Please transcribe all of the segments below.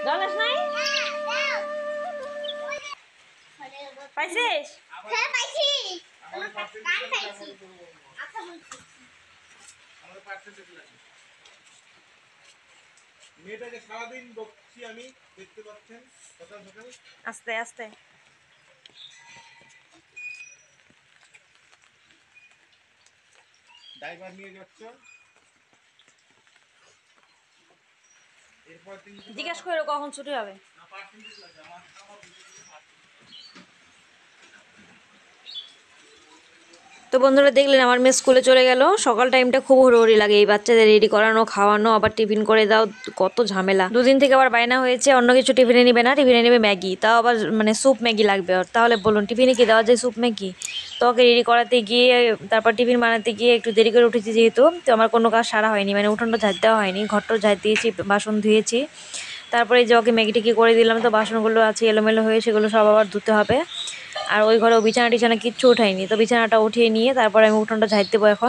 জলেস নাই পাইছিস? হ্যাঁ পাইছি। আমার কান পাইছি। আচ্ছা বলছি। আমাদের পার্সেন্টেজ লাগে। মেয়েটাকে সারাদিন বকছি আমি, দেখতে পাচ্ছেন সকাল সকাল। আস্তে আস্তে ড্রাইভার নিয়ে যাচ্ছ, এরপর দিন জিজ্ঞেস করো কখন ছুটি হবে। না পার্সেন্টেজ লাগে আমার। তো বন্ধুরা দেখলেন আমার মেয়ে স্কুলে চলে গেল। সকাল টাইমটা খুব হুড়োহুড়ি লাগে, এই বাচ্চাদের রেডি করানো, খাওয়ানো, আবার টিফিন করে দাও, কত ঝামেলা। দুদিন থেকে আবার বায়না হয়েছে অন্য কিছু টিফিনে নিবে না, টিফিনে নেবে ম্যাগি, তাও আবার মানে স্যুপ ম্যাগি লাগবে ওর। তাহলে বলুন টিফিনে কি দেওয়া যায় স্যুপ ম্যাগি? তো ওকে রেডি করাতে গিয়ে তারপর টিফিন বানাতে গিয়ে একটু দেরি করে উঠেছি, যেহেতু তো আমার কোনো কাজ সারা হয়নি, মানে উঠোনটা ঝাড় দেওয়া হয়নি, ঘরটাও ঝাড় দিয়েছি, বাসন ধুয়েছি। তারপরে যে ওকে ম্যাগি টেগি করে দিলাম, তো বাসনগুলো আছে এলোমেলো হয়ে, সেগুলো সব আবার ধুতে হবে। আর ওই ঘরেও বিছানা টিছানা কিচ্ছু উঠাইনি, তো বিছানাটা উঠিয়ে নিয়ে তারপরে আমি উঠোনটা ঝাড় দেবো এখন।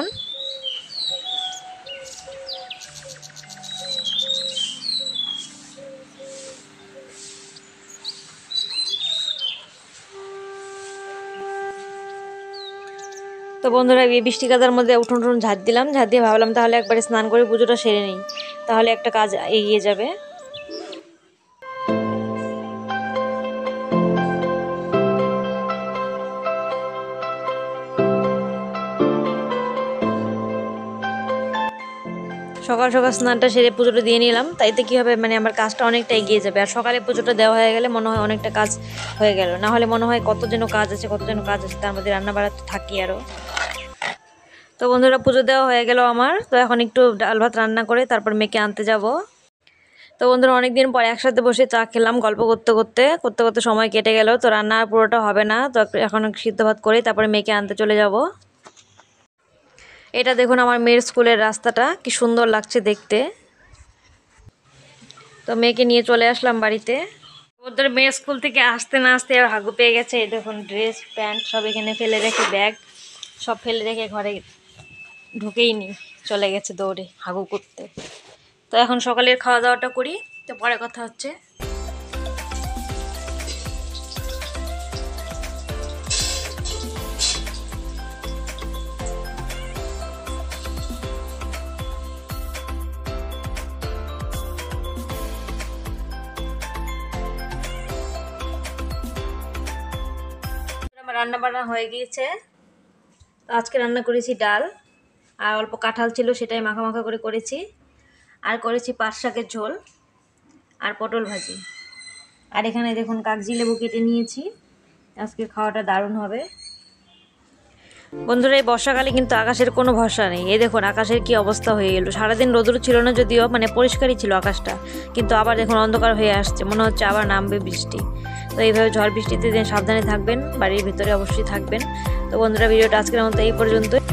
তো বন্ধুরা এই বৃষ্টি কাদার মধ্যে উঠোন টুন ঝাড় দিলাম, ঝাড় দিয়ে ভাবলাম তাহলে একবারে স্নান করে পুজোটা সেরে নিই, তাহলে একটা কাজ এগিয়ে যাবে। সকাল সকাল স্নানটা সেরে পুজোটা দিয়ে নিলাম, তাইতে কী হবে, মানে আমার কাজটা অনেকটা এগিয়ে যাবে। আর সকালে পুজোটা দেওয়া হয়ে গেলে মনে হয় অনেকটা কাজ হয়ে গেল, না হলে মনে হয় কত যেন কাজ আছে, কত যেন কাজ আছে, তার মধ্যে রান্না বাড়া তো থাকি আরও। তো বন্ধুরা পুজো দেওয়া হয়ে গেল আমার, তো এখন একটু ডাল ভাত রান্না করে তারপর মেয়েকে আনতে যাব। তো বন্ধুরা অনেকদিন পরে একসাথে বসে চা খেলাম, গল্প করতে করতে করতে করতে সময় কেটে গেল। তো রান্না পুরোটা হবে না, তো এখন সিদ্ধ ভাত করে তারপরে মেয়েকে আনতে চলে যাব। এটা দেখুন আমার মেয়ের স্কুলের রাস্তাটা কি সুন্দর লাগছে দেখতে। তো মেয়েকে নিয়ে চলে আসলাম বাড়িতে। ওদের মেয়ে স্কুল থেকে আসতে না আসতে আর হাগু পেয়ে গেছে, এই দেখুন ড্রেস প্যান্ট সব এখানে ফেলে রেখে, ব্যাগ সব ফেলে রেখে ঘরে ঢুকেই নি, চলে গেছে দৌড়ে হাগু করতে। তো এখন সকালের খাওয়া দাওয়াটা করি, তো পরে কথা হচ্ছে। আমার রান্না বান্না হয়ে গিয়েছে। তো আজকে রান্না করেছি ডাল, আর অল্প কাঁঠাল ছিল সেটাই মাখা মাখা করে করেছি, আর করেছি পাট শাকের ঝোল আর পটল ভাজি। আর এখানে দেখুন কাগজি লেবু কেটে নিয়েছি, আজকের খাওয়াটা দারুণ হবে। বন্ধুরা এই বর্ষাকালে কিন্তু আকাশের কোনো ভরসা নেই, এই দেখুন আকাশের কি অবস্থা হয়ে গেল। সারাদিন রোদ্র ছিল না যদিও, মানে পরিষ্কারই ছিল আকাশটা, কিন্তু আবার দেখুন অন্ধকার হয়ে আসছে, মনে হচ্ছে আবার নামবে বৃষ্টি। তো এইভাবে ঝড় বৃষ্টিতে সাবধানে থাকবেন, বাড়ির ভিতরে অবশ্যই থাকবেন। তো বন্ধুরা ভিডিওটা আজকের মতো এই পর্যন্ত।